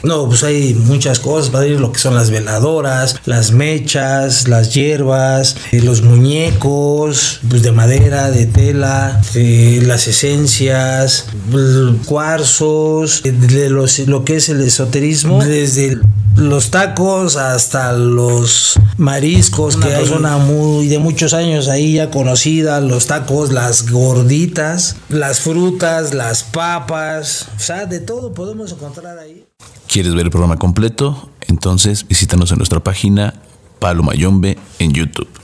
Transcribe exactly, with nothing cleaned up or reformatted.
No, pues hay muchas cosas, padrino, lo que son las veladoras, las mechas, las hierbas, eh, los muñecos, pues de madera, de tela, eh, las esencias, cuarzos, eh, de los, lo que es el esoterismo, desde los tacos hasta los mariscos, una que hay una muy de muchos años ahí ya conocida, los tacos, las gorditas, las frutas, las papas, o sea, de todo podemos encontrar ahí. ¿Quieres ver el programa completo? Entonces visítanos en nuestra página Palo Mayombe en YouTube.